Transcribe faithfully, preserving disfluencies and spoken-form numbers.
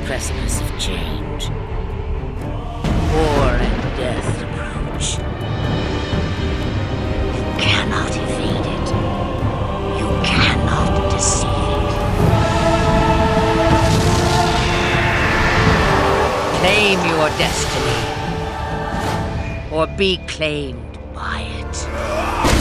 precipice of change. War and death approach. You cannot evade it. You cannot deceive it. Claim your destiny, or be claimed by it.